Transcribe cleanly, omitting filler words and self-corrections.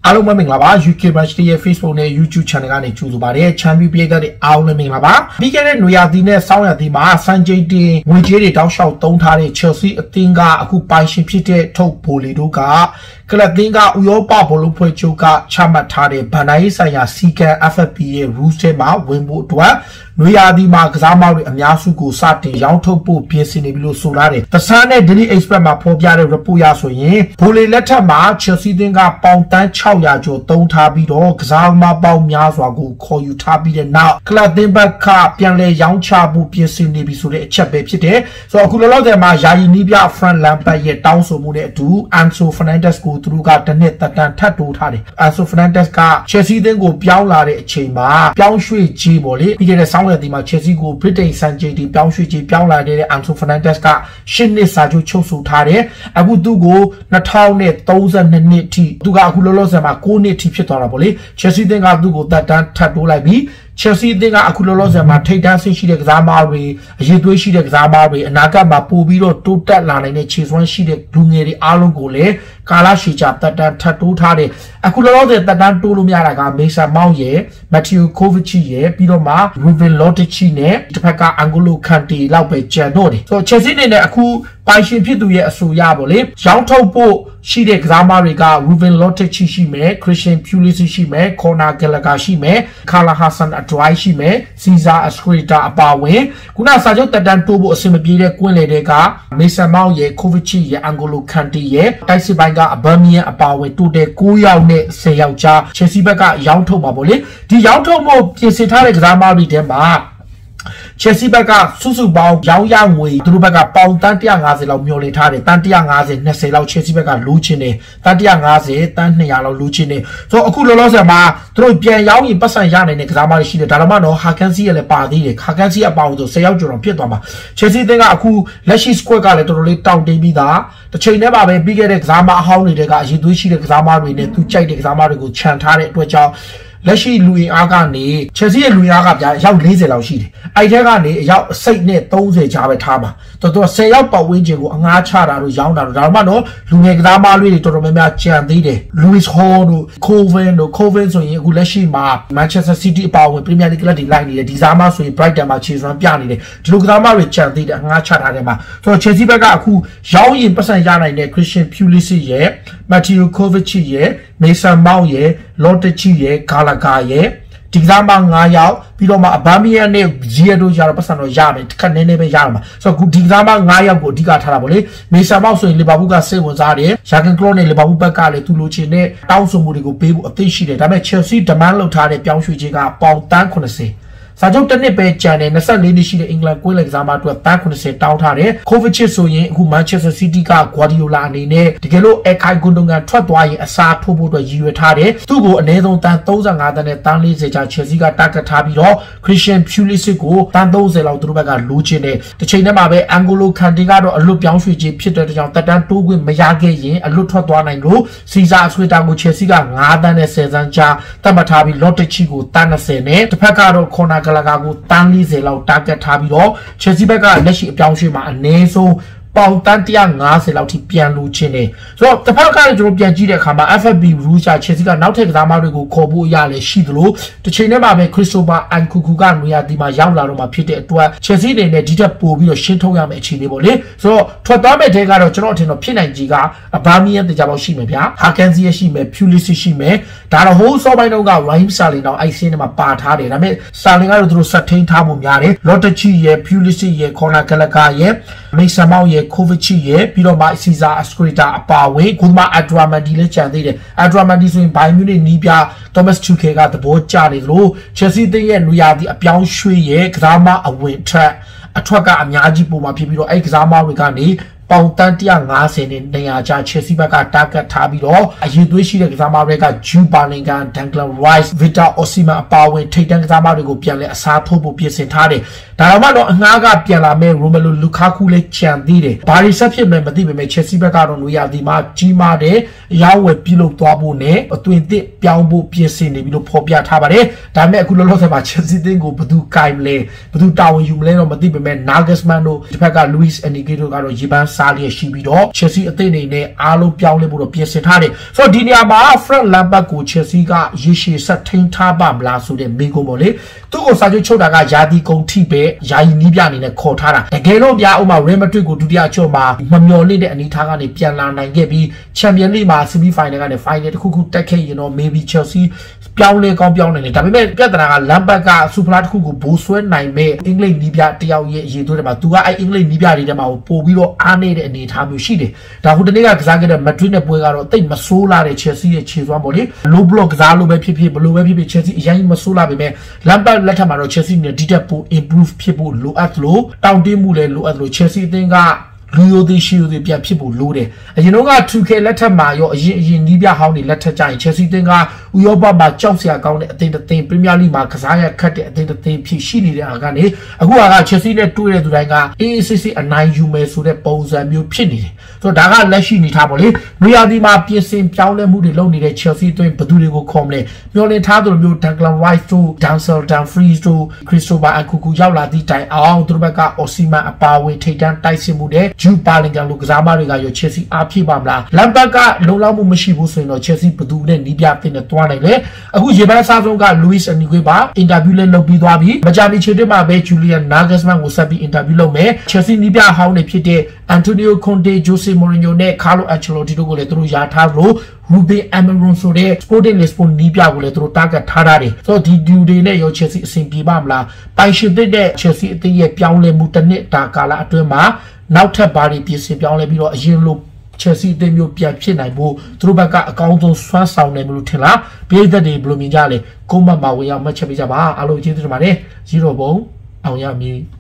အားလုံးပဲမင်္ဂလာပါ UK Branch ရဲ့ Facebook နဲ့ YouTube Channel ကနေကြိုဆိုပါရစေချန်ပီယံပြည်သက်တွေအားလုံးမင်္ဂလာပါပြီးခဲ့တဲ့နွေရာသီနဲ့ဆောင်းရာသီမှာစံချိန်တင်ငွေကြေးတွေတောက်လျှောက်သုံးထားတဲ့ Chelsea အသင်းကအခုပိုင်ရှင်ဖြစ်တဲ့ထုတ်ဘိုလီတို့ကကလပ်သင်းကဥရောပဘောလုံးဖွဲ့ချုပ်ကချမှတ်ထားတဲ့ဗန်ဒိုင်းဆိုင်ရာစီကံ FFP ရဲ့ rules ထဲမှာဝင်ဖို့အတွက်နွေရာသီမှာကစားမောက်တွေအများစုကိုစတင်ရောင်းထုတ်ဖို့ပြင်ဆင်နေပြီလို့ဆိုထားတယ်။ The Sun နဲ့ Daily Express မှာဖော်ပြတဲ့ report ရဆိုရင်ဘိုလီလက်ထက်မှာ Chelsea သင်းကပေါင်တန်း600ကျော်သုံးထားပြီးတော့ကစားမပေါင်းများစွာကိုခေါ်ယူထားပြီးတဲ့နောက်ကလပ်သင်းဘက်ကပြန်လည်ရောင်းချဖို့ပြင်ဆင်နေပြီဆိုတဲ့အချက်ပဲဖြစ်တယ်။ဆိုတော့အခုလောလောဆယ်မှာယာယီနီးပြ Frank Lampard ရဲ့တောင်းဆိုမှုနဲ့အတူ Enzo Fernandez ကိုသူတို့ကတစ်နှစ်သက်တမ်းထပ်တိုးထားတယ်။ Enzo Fernandez က Chelsea သင်းကိုပြောင်းလာတဲ့အချိန်မှာပြောင်းရွှေ့ကြီးပေါ့လေပြီးခဲ့တဲ့ဆောင်းရာသီမှာ Chelsea ကို Britain စံချိန်တင်ပြောင်းရွှေ့ကြီးပြောင်းလာတဲ့ Enzo Fernandez က10နှစ်စာချုပ်ချုပ်ဆိုထားတယ်။အခုသူ့ကို2032နှစ်ထိသူကအခုလောလောဆယ်မှာ9နှစ်ထိဖြစ်သွားတာပေါ့လေ။ Chelsea သင်းကသူ့ကိုသက်တမ်းထပ်တိုးလိုက်ပြီးChelsea သင်းကအခုလောလောဆယ်မှာထိပ်တန်းဆင့်ရှိတဲ့ကစားသမားတွေအရေးသွေးရှိတဲ့ကစားသမားတွေအနာဂတ်မှာပို့ပြီးတော့တိုးတက်လာနိုင်တဲ့ခြေစွမ်းရှိတဲ့လူငယ်တွေအားလုံးကိုလည်းကာလရှည်ကြာသက်တမ်းထပ်တိုးထားတဲ့အခုလောလောဆယ်သက်တမ်းတိုးလို့မရတာက Mason Mount ရယ် Mateo Kovacic ရယ်ပြီးတော့မှ Ruben Loftus-Cheek နဲ့တစ်ဖက်က N'Golo Kante လောက်ပဲကျန်တော့တယ်ဆိုတော့ Chelsea အနေနဲ့အခုပိုင်ရှင်ဖြစ်သူရဲ့အဆိုအရပေါ့လေရောင်းထုတ်ဖို့ရှိတဲ့ကစားသမားတွေက Ruben Loftus-Cheek ရှိမယ် Christian Pulisic ရှိမယ် Conor Gallagher ရှိမယ် Callum Hudson-Odoi ရှိမယ် Cesar Azpilicueta အပါအဝင်ခုနစာချုပ်တက်တန်းတိုးဖို့အဆင်မပြေတဲ့ကွင်းလေတွေက Mason Mount ရယ် Kovacic ရယ် N'Golo Kante ရယ်တိုက်စစ်ပိုင်းက Aubameyang အပါအဝင်တိုတယ်9ယောက်နဲ့10ယောက်ကြား Chelsea ဘက်ကရောင်းထုတ်မှာပေါ့လေဒီရောင်းထုတ်မှုပြင်ဆင်ထားတဲ့ကစားသမားတွေထဲမှာChelsea ဘက်ကစုစုပေါင်းရောင်းရငွေသူတို့ဘက်ကပေါင်တန်း150လောက်မျှော်လင့်ထားတယ်တန်း150 20လောက် Chelsea ဘက်ကလိုချင်တယ်တန်း150တန်း200လောက်လိုချင်တယ်ဆိုတော့အခုလောလောဆယ်မှာသူတို့ပြန်ရောင်းရင်ပတ်စံရနိုင်တဲ့ကစားသမားတွေရှိတယ်ဒါတော့မှတော့ Hakansi ရလည်းပါသေးတယ် Hakansi အပေါင်းဆို10ယောက်ကျော်တော့ဖြစ်သွားမှာ Chelsea သင်းကအခုလက်ရှိ squad ကလည်းတော်တော်လေးတောင့်တင်းပြီးသားတစ်ချိန်တည်းမှာပဲပြီးခဲ့တဲ့ကစားသမားအဟောင်းတွေကအရေးသွေးရှိတဲ့ကစားသမားတွေနဲ့သူကြိုက်တဲ့ကစားသမားတွေကိုခြံထားတဲ့အတွက်ကြောင့်လက်ရှိလူအင်အားကနေ Chelsea ရဲ့လူအင်အားကဗျာရောက်40လောက်ရှိတယ်။အဲ့ထဲကနေအယောက်စိတ်နဲ့30ကြားပဲထားမှာ။တော်တော်10ယောက်ပတ်ဝန်းကျင်ကိုအငှားချတာတို့ရောင်းတာတို့ဒါမှမဟုတ်လူငယ်ကစားမလေးတွေတော်တော်များများကြံသေးတယ်။ Lewis Hall တို့ Coven ဆိုရင်အခုလက်ရှိမှာ Manchester City အပါအဝင် Premier League ကလပ်တွေလိုက်နေတယ်။ဒီစားမဆိုရင် Brighton မှာခြေစွမ်းပြနေတယ်။ဒီလိုကစားမတွေကြံသေးတယ်အငှားချထားတယ်မှာ။ဆိုတော့ Chelsea ဘက်ကအခုရောင်းရင်ပတ်စံရနိုင်တဲ့ Christian Pulisic ရဲ့ Mateo Kovacic ရဲ့ Mason Mount ရဲ့ Loftus-Cheek ရဲ့ Gallagher ရဲ့ဒီကစားမ9ယောက်ပြီးတော့မှ Aubameyang နဲ့ Ziyech တို့ကြတော့ပတ်စံတော့ရတယ်ခက်နည်းနည်းပဲရမှာဆိုတော့ဒီကစားမ9ယောက်ကိုအဓိကထားတာပေါ့လေ Mason Mount ဆိုရင် Liverpool ကစိတ်ဝင်စားတယ် Jurgen Klopp နဲ့ Liverpool ဘက်ကလည်းသူလိုချင်တဲ့တောင်းဆိုမှုတွေကိုပေးဖို့အသင့်ရှိတယ်ဒါပေမဲ့ Chelsea demand လုပ်ထားတဲ့ပြောင်းရွှေ့ခြင်းကပေါင်တန်း80စာချုပ်တစ်နှစ်ပဲကျန်တယ်24နှစ်ရှိတဲ့အင်္ဂလန်ကွင်းလက်ကစားမအတွက်တန်း80တောင်းထားတယ် Kovacic ဆိုရင်အခု Manchester City က Guardiola အနေနဲ့တကယ်လို့ Ilkay Gundogan ထွက်သွားရင်အစားထိုးဖို့အတွက်ရည်ရွယ်ထားတယ်သူ့ကိုအနည်းဆုံးတန်း35တန်းနဲ့တန်း40ကျ Chelsea က target ထားပြီးတော့ Christian Pulisic ကိုတန်း30လောက်သူတို့ဘက်ကလိုချင်တယ်တစ်ချိန်တည်းမှာပဲ N'Golo Kante ကတော့အလွတ်ပြောင်းရွှေ့ခြင်းဖြစ်တဲ့ကြောင့်တက်တန်းတိုးခွင့်မရခဲ့ရင်အလွတ်ထွက်သွားနိုင်လို့ Cesar Azpilicueta ကို Chelsea က9တန်းနဲ့10တန်းကြားတတ်မှတ်ထားပြီး Loftus-Cheek ကိုတန်း20နဲ့တစ်ဖက်ကတော့ Conor Gallagher ကိုတန်း40လောက် target ထားပြီးတော့ Chelsea ဘက်ကလက်ရှိအပြောင်းရွှေ့မှာအနည်းဆုံးပေါင်တန်း150လောက်ထိပြန်လိုချင်တယ်ဆိုတော့တစ်ဖက်ကလည်းကျွန်တော်ပြန်ကြည့်တဲ့အခါမှာ FFP rules က Chelsea ကနောက်ထပ်ကစားသမားတွေကိုခေါ်ဖို့ရလဲရှိသလိုတစ်ချိန်တည်းမှာပဲ Christopher Nkunku ကနွေရာသီမှာရောက်လာတော့မှဖြစ်တဲ့အတွက် Chelsea အနေနဲ့ဒီထက်ပိုပြီးတော့ရှင်းထုတ်ရမယ့်အခြေအနေပေါ့လေဆိုတော့ထွက်သွားမဲ့တဲကတော့ကျွန်တော်အထင်တော့ဖြစ်နိုင်ကြီးက Aubameyang တရားပေါက်ရှိမယ်ဗျာ Hakansi ရှိမယ် Pulisic ရှိမယ်ဒါတော့ဟိုးစောပိုင်းတော့က Raheem Sterling တော့အဲ့စင်းထဲမှာပါထားတယ်ဒါပေမဲ့ Sterling ကတော့သူတို့ဆက်ထိန်ထားဖို့များတယ် Loftus-Cheek ရဲ့ Pulisic ရဲ့ Conor Gallagher ရဲ့ Mason Mount ရဲ့ Kovacic ရဲ့ပြီးတော့မှ Cesar Azpilicueta အပါဝင်ခုမှ Adramandi လည်းကြံသေးတယ် Adramandi ဆိုရင် Bayern Munich နီးပြ Thomas Tuchel ကသဘောကျတယ်လို့ Chelsea သင်းရဲ့နွေရာသီအပြောင်းရွှေ့ရဲ့ကစားမအဝင်အထွက်ကအများကြီးပုံမှာဖြစ်ပြီးတော့အဲ့ကစားမတွေကနေပေါင်တန်း150နဲ့200ကျ Chelsea ဘက်က target ထားပြီးတော့အရေးသွေးရှိတဲ့ကစားမတွေက Jude Bellingham, Declan Rice, Victor Osimhen အပါအဝင်ထိပ်တန်းကစားမတွေကိုပြန်လဲအစားထိုးဖို့ပြင်ဆင်ထားတယ်ဒါတော့မှတော့အငှားကပြန်လာမဲ့ Romelu Lukaku လည်းကြံသေးတယ်ဘာတွေဆက်ဖြစ်မလဲမသိပေမဲ့ Chelsea ဘက်ကတော့နွေရာသီမှာကြီးမားတဲ့အရောင်းဝယ်ပြုလုပ်သွားဖို့နဲ့အသွင်သစ်ပြောင်းဖို့ပြင်ဆင်နေပြီးလို့ဖော်ပြထားပါတယ်ဒါပေမဲ့အခုလောလောဆယ်မှာ Chelsea သင်းကိုဘယ်သူကင်မလဲဘယ်သူတာဝန်ယူမလဲတော့မသိပေမဲ့ Nagelsmann တို့ဒီဘက်က Luis Enrique တို့ကတော့ရေပန်းစားလျက်ရှိပြီးတော့ Chelsea အသင်းအနေနဲ့အားလုံးပြောင်းလဲဖို့တော့ပြင်ဆင်ထားတယ်ဆိုတော့ဒီနေရာမှာ Frank Lampard ကို Chelsea ကရေရှည်ဆက်ထိန်းထားပါမလားဆိုတဲ့မေးခွန်းပေါ့လေသူ့ကိုစာချုပ်ချုပ်တာကယာတီကုန်ထိပဲယာယီနီးပြအနေနဲ့ခေါ်ထားတာတကယ်လို့ဗျာဥမာ Real Madrid ကိုဒုတိယအကျော်မှာမမျှော်လင့်တဲ့အနေထားကနေပြန်လာနိုင်ခဲ့ပြီး Champions League မှာ semi final ကနေ final တစ်ခုခုတက်ခဲ့ရင်တော့ maybe Chelsea ပြောင်းလဲကောင်းပြောင်းနိုင်တယ်ဒါပေမဲ့ပြဿနာက Lampard က Super တစ်ခုကိုဘိုးဆွဲနိုင်မဲ့အင်္ဂလိပ်နီးပြတယောက်ရဲ့အရေးသွေးတွေမှာသူကအဲ့အင်္ဂလိပ်နီးပြတွေထဲမှာပို့ပြီးတော့အားနေတဲ့အနေအထားမျိုးရှိတယ်ဒါဟိုတနေ့ကကစားခဲ့တဲ့ Madrid နဲ့ပွဲကတော့တိတ်မဆိုးလာတဲ့ Chelsea ရဲ့ခြေစွမ်းပေါ့လေ low block ကစားလို့ပဲဖြစ်ဖြစ်ဘလို့ပဲဖြစ်ဖြစ် Chelsea အရင်မဆိုးလာပေမဲ့ Lampard လက်ထက်မှာတော့ Chelsea နဲ့ဒီတက်ပို improve ဖြစ်ဖို့လိုအပ်လို့တောင်းတင်းမှုလည်းလိုအပ်လို့ Chelsea အသင်းကလူယိုသေးရှိယိုသေးပြန်ဖြစ်ဖို့လိုတယ်အရင်တော့က 2K လက်ထက်မှာရောအရင်နီးပြဟောင်းတွေလက်ထက်ကြရင် Chelsea အသင်းကဥရောပမှာကြောက်စရာကောင်းတဲ့အသင်းတစ်သင်း Premier League မှာကစားရခက်တဲ့အသင်းတစ်သင်းဖြစ်ရှိနေတဲ့အားကနေအခုက Chelsea နဲ့တွေ့တဲ့သူတိုင်းက AACC အနိုင်ယူမယ်ဆိုတဲ့ပုံစံမျိုးဖြစ်နေတယ်ဆိုတော့ဒါကလက်ရှိနေထားပါလေနွေရာသီမှာပြင်ဆင်ပြောင်းလဲမှုတွေလုပ်နေတဲ့ Chelsea အသင်းဘယ်သူတွေကိုခေါ်မလဲမျှော်လင့်ထားသလိုမျိုး Declan Rice တို့ Denzel Dumfries တို့ Christopher Nkunku ရောက်လာသည့်တိုင်အောင်သူတို့ဘက်က Osimhen အပါဝင်ထိပ်တန်းတိုက်စစ်မှုတဲ့ Jude Bellingham လူကစားမတွေကရော Chelsea အားဖြည့်ပါမလား Lampard ကလုံလောက်မှုမရှိဘူးဆိုရင်တော့ Chelsea ဘယ်သူနဲ့နီးပြတင်နဲ့တွားနိုင်လဲအခုရေပန်းအစားဆုံးက Luis Enrique ပါ interview လည်းလုပ်ပြီးသွားပြီမကြာမီခြေတက်မှာပဲ Julian Nagelsmann ကိုဆက်ပြီး interview လုပ်မယ် Chelsea နီးပြဟောင်းတွေဖြစ်တဲ့ Antonio Conte Jose Mourinho နဲ့ Carlo Ancelotti တို့ကိုလည်းသူတို့ယာထားလို့ Ruben Amorim ဆိုတဲ့ Sporting Lisbon နီးပြကိုလည်းသူတို့ target ထားတယ်ဆိုတော့ဒီဒူတွေနဲ့ရော Chelsea အဆင်ပြေပါမလားပိုင်ရှင်တဲ့ Chelsea အသင်းရဲ့ပြောင်းလဲမှုတစ်နှစ်တာကာလအတွင်းမှာနောက်ထပ်ဘာတွေပြင်ဆင်ပြောင်းလဲပြီးတော့အရင်လို Chelsea အသင်းမျိုးပြန်ဖြစ်နိုင်ဖို့သူတို့ဘက်ကအကောင်းဆုံးစွမ်းဆောင်နိုင်မလို့ထင်လားပြည်သက်တွေဘယ်လိုမြင်ကြလဲကွန်မန့်မှာဝင်ရောက်မှတ်ချက်ပေးကြပါအားလုံးကျေးဇူးတင်ပါတယ်0ဘုံအောင်ရမည်